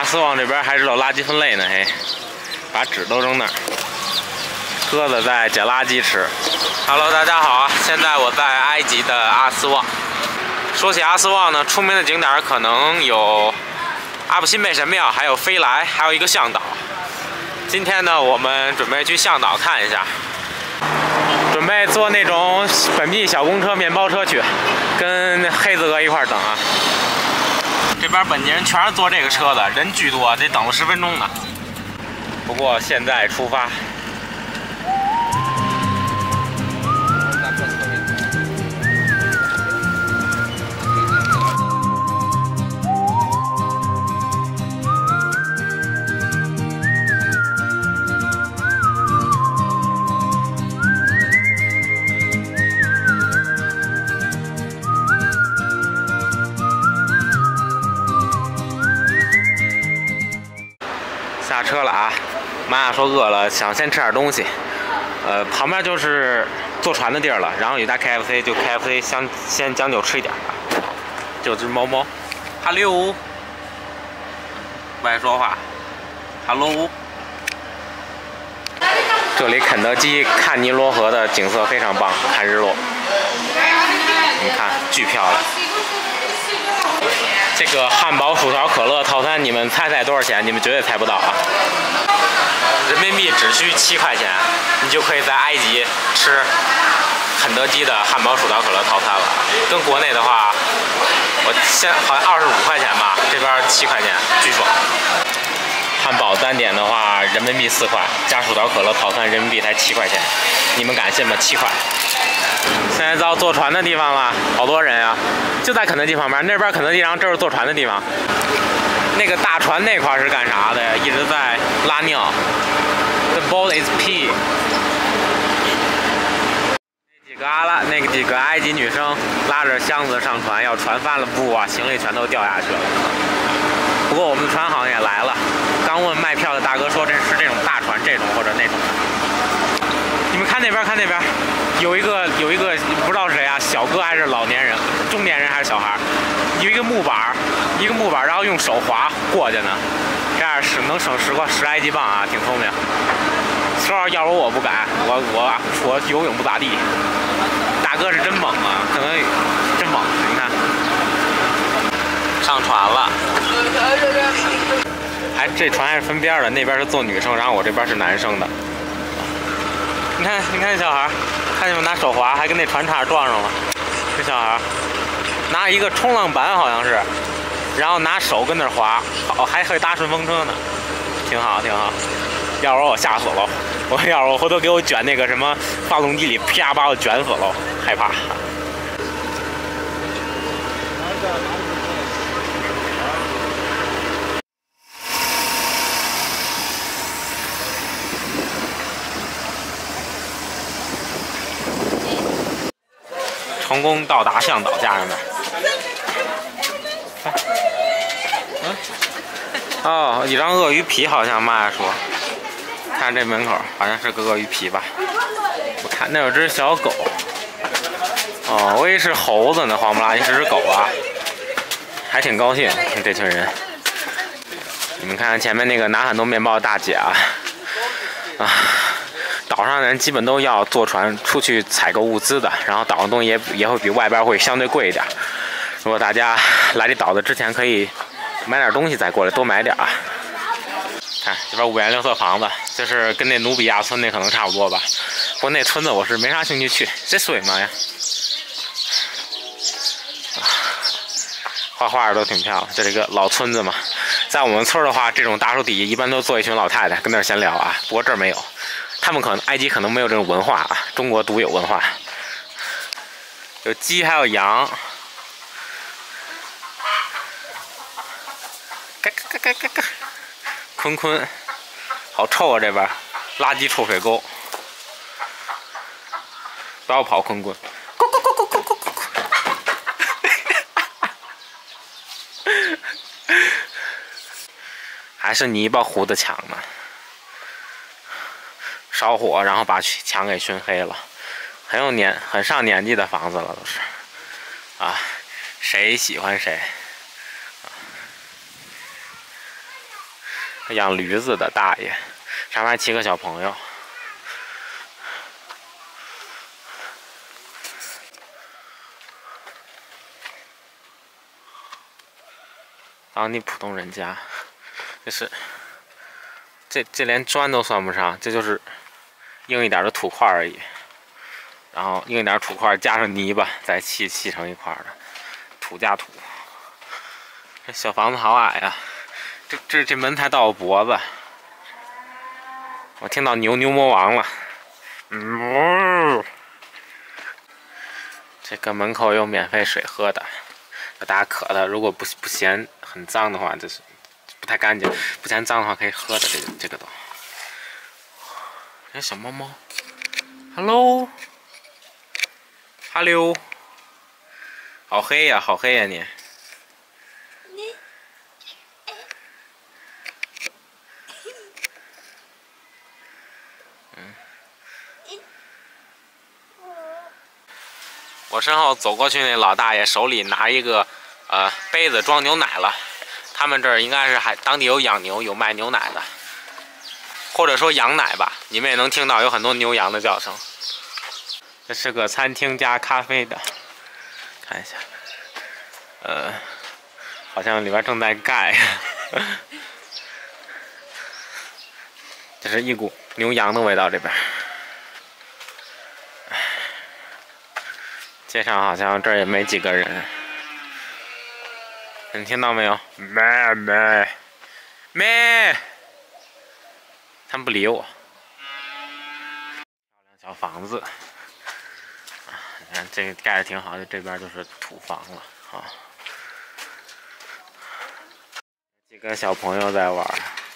阿斯旺这边还知道垃圾分类呢，嘿，把纸都扔那儿。鸽子在捡垃圾吃。Hello， 大家好啊！现在我在埃及的阿斯旺。说起阿斯旺呢，出名的景点可能有阿布辛贝神庙，还有飞来，还有一个向导。今天呢，我们准备去向导看一下，准备坐那种本地小公车、面包车去，跟黑子哥一块儿等啊。这边本地人全是坐这个车的，人巨多，得等了10分钟呢。不过现在出发。下车了啊！玛雅说饿了，想先吃点东西。旁边就是坐船的地儿了，然后有家 KFC， 就 KFC 先将就吃一点啊。这只猫猫 ，Hello， 不爱说话 ，Hello。这里肯德基看尼罗河的景色非常棒，看日落。你看，巨漂亮。这个汉堡、薯条、可乐套餐，你们猜多少钱？你们绝对猜不到啊！人民币只需7块钱，你就可以在埃及吃肯德基的汉堡、薯条、可乐套餐了。跟国内的话，我好像25块钱吧，这边7块钱，巨爽。汉堡单点的话，人民币4块，加薯条、可乐套餐，人民币才7块钱。你们敢信吗？7块。现在到坐船的地方了，好多人啊！就在肯德基旁边，那边肯德基，然后这是坐船的地方。那个大船那块是干啥的呀？一直在拉尿。The boat is pee。那几个埃及女生拉着箱子上船，要船翻了，不啊，行李全都掉下去了。不过我们的船好像也来了。刚问卖票的大哥说这是这种大船，这种或者那种。你们看那边，看那边，有一个不知道是谁啊，小哥还是老年人、中年人还是小孩，有一个木板，然后用手划过去呢，这样能省10埃及镑啊，挺聪明。说要是我不敢，我游泳不咋地。大哥是真猛啊，可能真猛，你看，上船了。这船还是分边的，那边是坐女生，然后我这边是男生的。你看小孩，看见没？拿手划，还跟那船差点撞上了。这小孩拿一个冲浪板好像是，然后拿手跟那划，还会搭顺风车呢，挺好。要是我吓死了，要是我回头给我卷那个什么发动机里，啪把我卷死了，害怕。成功到达向导，家人们。哦，一张鳄鱼皮，好像妈呀说。看这门口，好像是个鳄鱼皮吧？我看那有只小狗。哦，我以为是猴子呢，黄不拉几是只狗啊，还挺高兴。看这群人，你们看看前面那个拿很多面包的大姐啊，岛上的人基本都要坐船出去采购物资的，然后岛上东西也会比外边会相对贵一点。如果大家来这岛的之前可以买点东西再过来，多买点啊。看这边五颜六色房子，就是跟那努比亚村那可能差不多吧。不过那村子我是没啥兴趣去，这水嘛呀，画画的都挺漂亮。这是一个老村子嘛，在我们村的话，这种大树底下一般都坐一群老太太跟那儿闲聊啊。不过这儿没有。他们埃及可能没有这种文化啊，中国独有文化。有鸡还有羊，嘎，坤，好臭啊！这边垃圾臭水沟，不要跑，坤。还是你把胡子抢呢？烧火，然后把墙给熏黑了，很上年纪的房子了，都是啊，谁喜欢谁。 养驴子的大爷，上面还骑个小朋友。当地普通人家，这连砖都算不上，这就是硬一点的土块而已。然后硬一点土块加上泥巴，再砌成一块的，土加土。这小房子好矮呀、这门才到我脖子。我听到牛魔王了，这个门口有免费水喝的，大家渴的，如果不嫌很脏的话，就是不太干净，不嫌脏的话可以喝的这个都。这小猫猫 ，Hello， 好黑呀，好黑呀你。我身后走过去那老大爷手里拿一个杯子装牛奶了。他们这儿应该是当地有养牛，有卖牛奶的，或者说羊奶吧。你们也能听到有很多牛羊的叫声。这是个餐厅加咖啡的，看一下，好像里边正在盖。这是一股牛羊的味道，这边。街上好像这儿也没几个人，你听到没有？咩！他们不理我。漂亮小房子，你看这个盖的挺好的，这边就是土房了啊。几个小朋友在玩，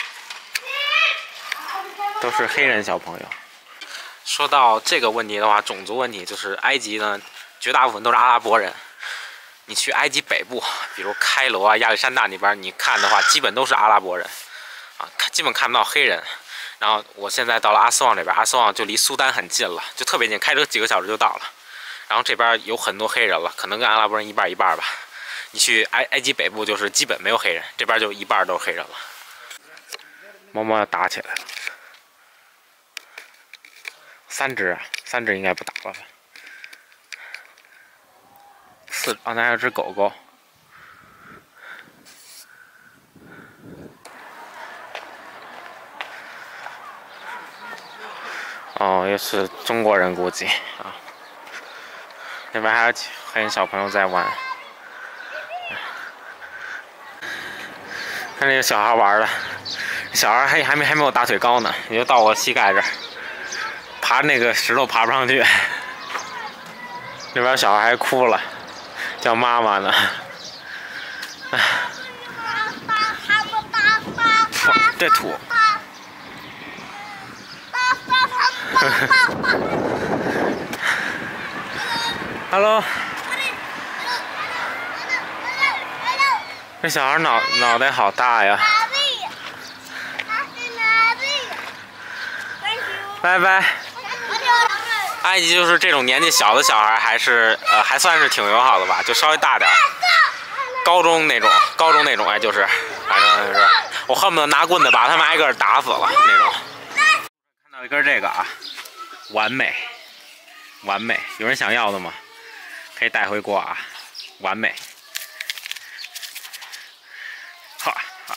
都是黑人小朋友。说到这个问题的话，种族问题就是埃及呢。绝大部分都是阿拉伯人。你去埃及北部，比如开罗啊、亚历山大那边，你看的话，基本都是阿拉伯人，啊，基本看不到黑人。然后我现在到了阿斯旺这边，阿斯旺就离苏丹很近了，就特别近，开车几个小时就到了。然后这边有很多黑人了，可能跟阿拉伯人一半一半吧。你去埃及北部就是基本没有黑人，这边就一半都是黑人了。猫猫要打起来了，3只啊，3只应该不打了吧？那还有只狗狗。哦，又是中国人估计啊。那边还有黑人小朋友在玩。看这个小孩玩的，小孩还没有大腿高呢，也就到我膝盖这儿，爬那个石头爬不上去。那边小孩还哭了。叫妈妈呢，这土。Hello， 这小孩脑袋好大呀！拜拜。埃及就是这种年纪小的小孩，还算是挺友好的吧，就稍微大点，高中那种，哎，就是，反正是，我恨不得拿棍子把他们挨个打死了那种。看到一根这个啊，完美，有人想要的吗？可以带回国啊，完美。哈，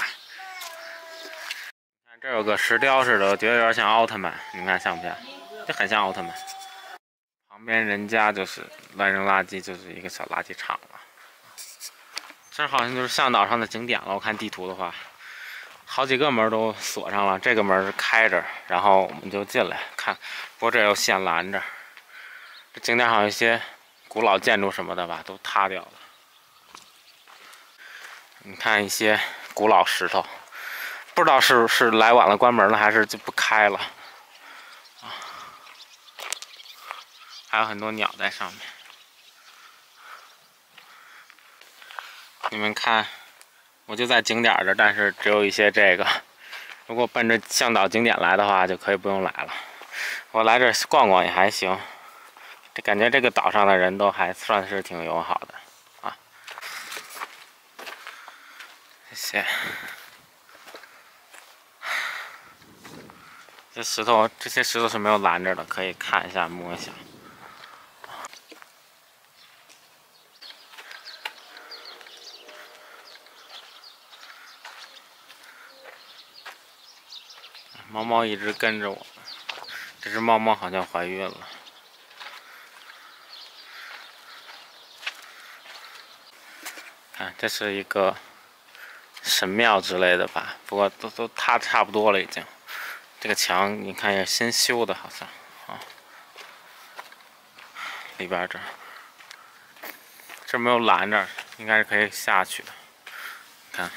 看这有个石雕似的，我觉得有点像奥特曼，你们看像不像？这很像奥特曼。旁边人家就是乱扔垃圾，就是一个小垃圾场了。这好像就是向导上的景点了。我看地图的话，好几个门都锁上了，这个门是开着，然后我们就进来看。不过这有线拦着。这景点好像有一些古老建筑什么的吧，都塌掉了。你看一些古老石头，不知道是来晚了关门了，还是就不开了。还有很多鸟在上面，你们看，我就在景点这儿，但是只有一些这个。如果奔着向导景点来的话，就可以不用来了。我来这儿逛逛也还行，这感觉这个岛上的人都还算是挺友好的啊。谢谢。 这石头，这些石头是没有拦着的，可以看一下、摸一下。猫猫一直跟着我，这只猫猫好像怀孕了。看，这是一个神庙之类的吧，不过都塌差不多了已经。这个墙你看也是新修的，好像啊。里边这没有拦着，应该是可以下去的。看。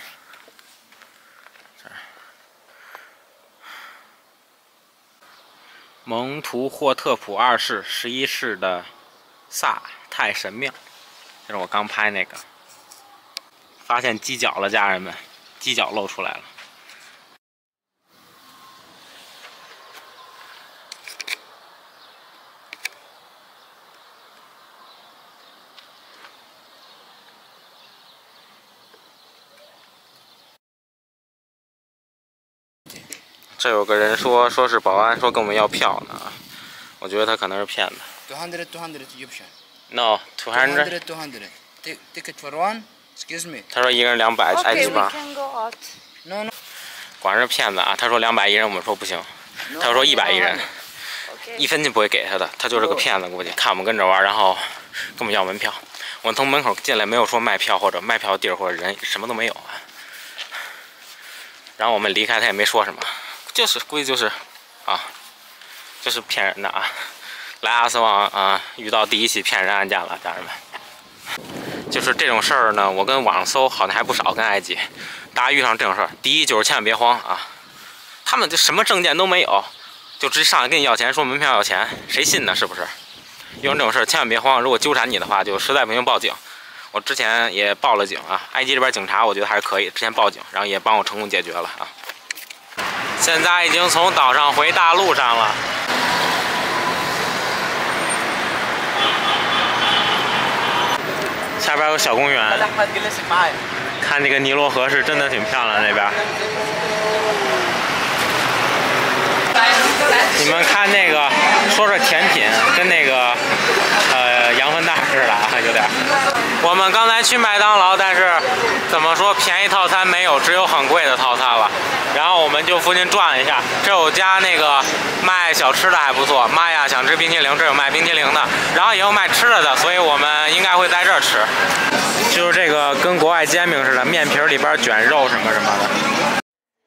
蒙图霍特普二世11世的萨泰神庙，这是我刚拍那个，发现犄角了，家人们，犄角露出来了。这有个人说是保安说跟我们要票呢，我觉得他可能是骗子。 200 Egyptian. No, 200. 200. Ticket for one. Excuse me. 他说一个人200埃及吧。 No, no. 果然是骗子啊！他说200一人，我们说不行。他说100一人，1分钱不会给他的，他就是个骗子，估计看我们跟着玩，然后跟我们要门票。我们从门口进来，没有说卖票或者卖票地儿或者人，什么都没有啊。然后我们离开，他也没说什么。 就是估计就是，就是骗人的啊！来阿斯旺啊，遇到第一起骗人案件了，家人们。就是这种事儿呢，我跟网上搜好像还不少，跟埃及，大家遇上这种事儿，第一就是千万别慌啊！他们就什么证件都没有，就直接上来跟你要钱，说门票要钱，谁信呢？是不是？遇上这种事儿千万别慌，如果纠缠你的话，就实在不行报警。我之前也报了警啊，埃及这边警察我觉得还是可以，之前报警，然后也帮我成功解决了啊。 现在已经从岛上回大陆上了。下边有小公园，看这个尼罗河是真的挺漂亮，那边。你们看那个，说是甜品，跟那个羊粪蛋似的啊，有点。我们刚才去麦当劳，但是怎么说便宜套餐没有，只有很贵的套餐了。然后我们就附近转了一下，这有家那个卖小吃的还不错。妈呀，想吃冰淇淋，这有卖冰淇淋的，然后也有卖吃的的，所以我们应该会在这儿吃。就是这个跟国外煎饼似的，面皮里边卷肉什么什么的。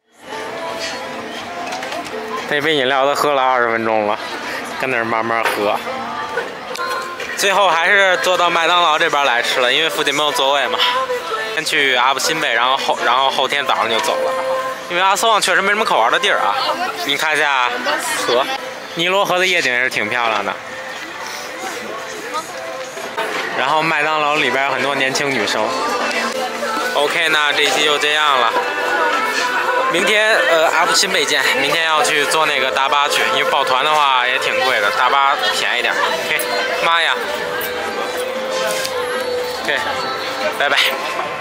那杯饮料都喝了20分钟了，跟那儿慢慢喝。最后还是坐到麦当劳这边来吃了，因为附近没有座位嘛。先去阿布辛贝，然后后天早上就走了。因为阿斯旺确实没什么可玩的地儿啊。你看一下河，尼罗河的夜景也是挺漂亮的。然后麦当劳里边有很多年轻女生。OK， 那这期就这样了。 明天阿布辛贝见。明天要去坐那个大巴去，因为报团的话也挺贵的，大巴便宜点。OK， 妈呀 ，OK， 拜拜。